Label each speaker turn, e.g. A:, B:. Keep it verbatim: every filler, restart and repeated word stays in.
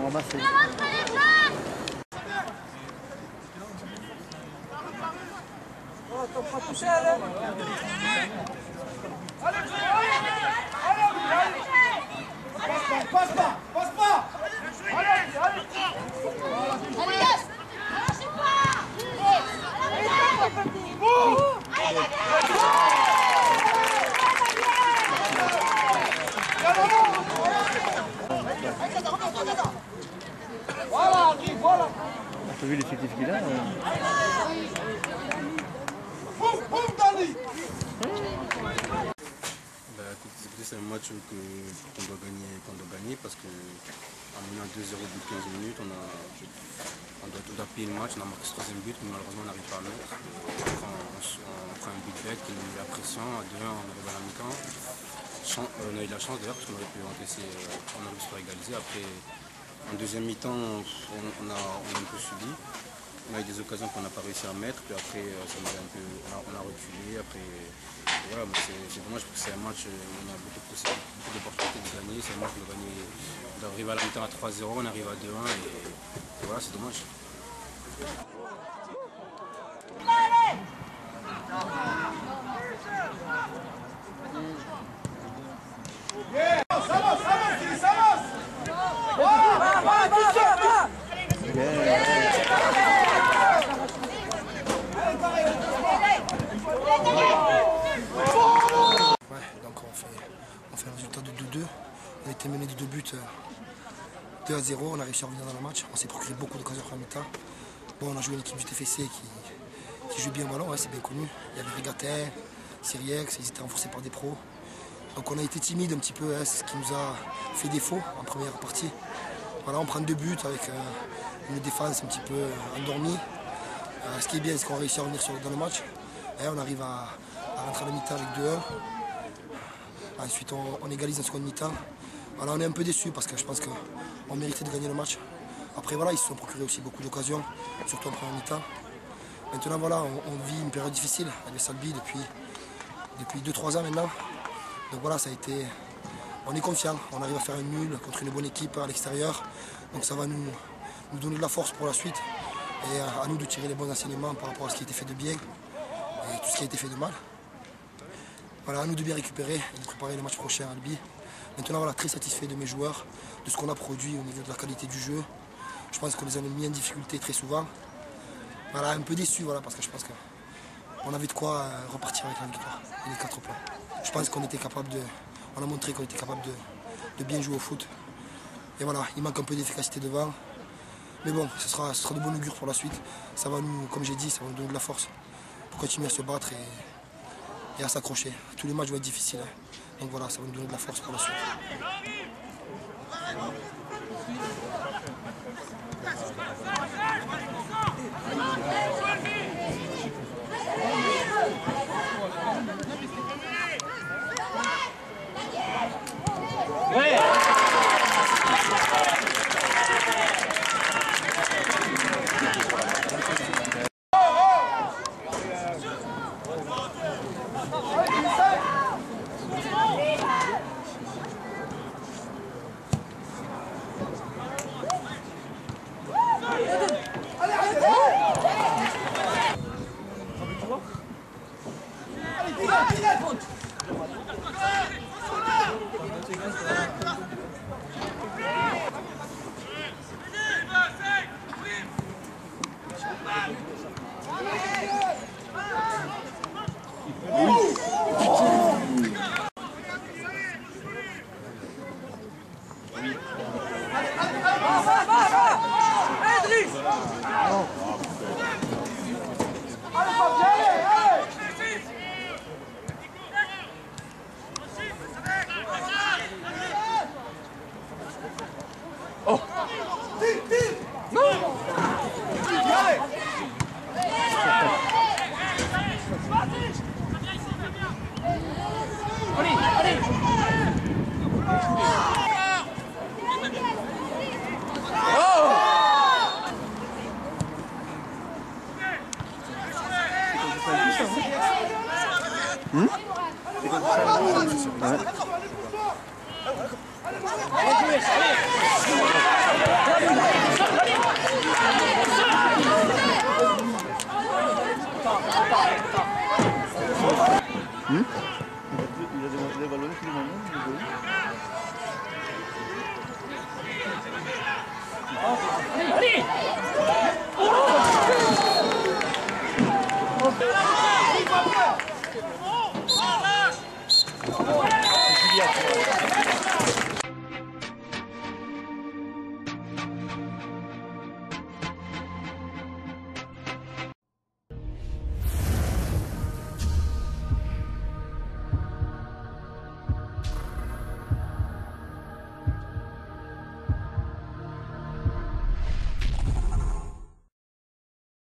A: vont ramasser.
B: Oh, t'as pas touché, là.
C: Passe pas, passe pas. Allez, allez. Voilà, voilà.
A: T'as vu l'effectif qu'il a?
C: Boum, boum, Dani.
D: C'est un match qu'on doit gagner, qu'on doit gagner parce qu'en menant deux zéro au bout de quinze minutes, on, a, on, doit, on doit payer le match, on a marqué ce troisième but, mais malheureusement on n'arrive pas à mettre. On prend, on, on prend un but bête qui nous met la pression, à deux un on arrive à la mi-temps. On a eu de la chance d'ailleurs parce qu'on aurait pu encaisser, on aurait pu se faire égaliser. Après, en deuxième mi-temps, on, on, a, on a un peu subi. On a eu des occasions qu'on n'a pas réussi à mettre, puis après ça nous a un peu, on, a, on a reculé. Après, voilà, c'est dommage parce que c'est un match où on a beaucoup de beaucoup d'opportunités de gagner. C'est un match où on doit gagner, on doit arriver à la mi-temps à trois zéro, on arrive à deux un et, et voilà, c'est dommage.
C: Yeah, ça va, ça va, ça va. Va, va, va, va.
E: Ouais, donc on fait, on fait un résultat de deux deux. On a été mené de deux buts, deux à zéro. On a réussi à revenir dans le match. On s'est procuré beaucoup d'occasions en mi-temps. Bon, on a joué une équipe du T F C qui, qui joue bien au ballon, ouais, c'est bien connu. Il y avait Rigatin, Siriex, ils étaient renforcés par des pros. Donc on a été timide un petit peu, hein, c'est ce qui nous a fait défaut en première partie. Voilà, on prend deux buts avec euh, une défense un petit peu euh, endormie. Euh, ce qui est bien, c'est qu'on réussit à revenir sur, dans le match. Et on arrive à, à rentrer à la mi-temps avec deux un. Ensuite, on, on égalise en seconde mi-temps. Voilà, on est un peu déçus parce que je pense qu'on méritait de gagner le match. Après, voilà, ils se sont procurés aussi beaucoup d'occasions, surtout en première mi-temps. Maintenant, voilà, on, on vit une période difficile avec Salbi depuis, depuis deux trois ans maintenant. Donc voilà, ça a été... On est confiant, on arrive à faire un nul contre une bonne équipe à l'extérieur. Donc ça va nous, nous donner de la force pour la suite. Et à nous de tirer les bons enseignements par rapport à ce qui a été fait de bien et tout ce qui a été fait de mal. Voilà, à nous de bien récupérer et de préparer le match prochain à Albi. Maintenant, voilà, très satisfait de mes joueurs, de ce qu'on a produit au niveau de la qualité du jeu. Je pense qu'on les a mis en difficulté très souvent. Voilà, un peu déçu, voilà, parce que je pense qu'on avait de quoi repartir avec la victoire et les quatre points. Je pense qu'on était capable de... On a montré qu'on était capable de, de bien jouer au foot. Et voilà, il manque un peu d'efficacité devant. Mais bon, ce sera, ce sera de bon augure pour la suite. Ça va nous, comme j'ai dit, ça va nous donner de la force pour continuer à se battre et, et à s'accrocher. Tous les matchs vont être difficiles. Hein. Donc voilà, ça va nous donner de la force pour la suite.
B: Ouais.
A: Hmm? Ouais.
B: Allez!
A: C'est Julia, tu vois.